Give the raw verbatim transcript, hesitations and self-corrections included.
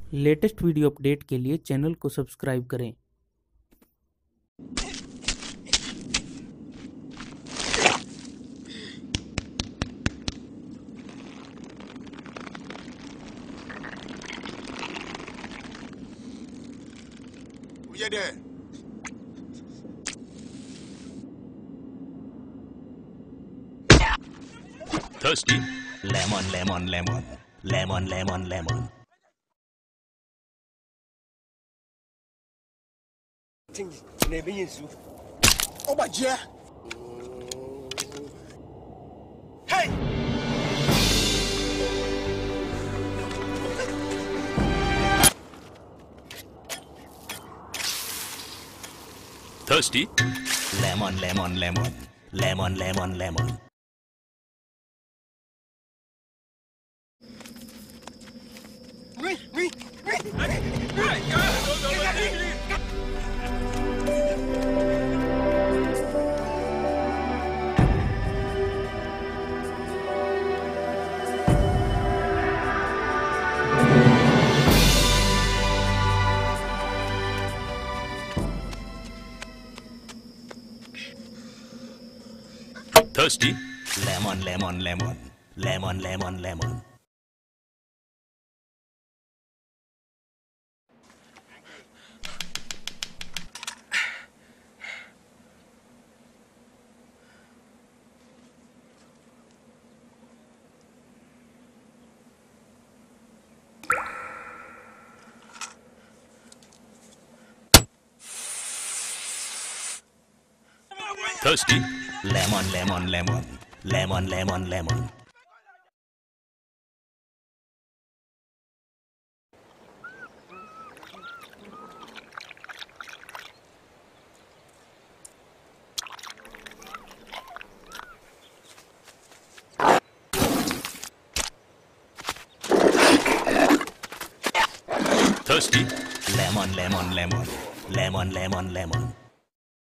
Latest video update के लिए channel को सब्सक्राइब करें। You there? Thirsty? Lemon, lemon, lemon. Lemon, lemon, lemon. Oh my dear. Hey! Thirsty? Lemon, lemon, lemon. Lemon, lemon, lemon. Thirsty? Lemon, lemon, lemon. Lemon, lemon, lemon. Thirsty? Lemon, lemon, lemon. Lemon, lemon, lemon. Thirsty? Lemon, lemon, lemon. Lemon, lemon, lemon.